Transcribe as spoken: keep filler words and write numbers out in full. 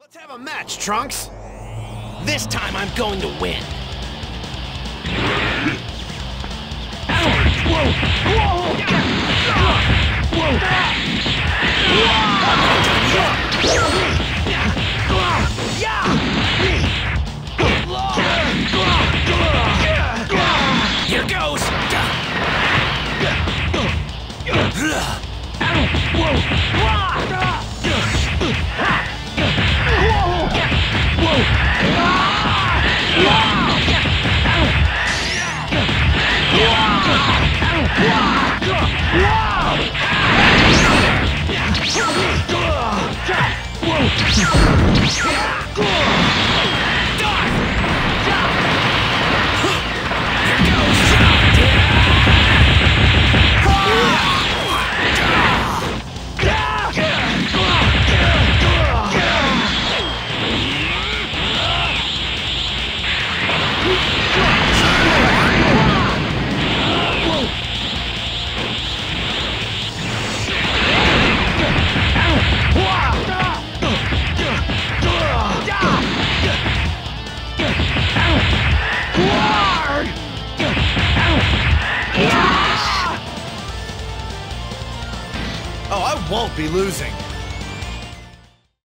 Let's have a match, Trunks. This time I'm going to win. Here goes. Oh, I won't be losing.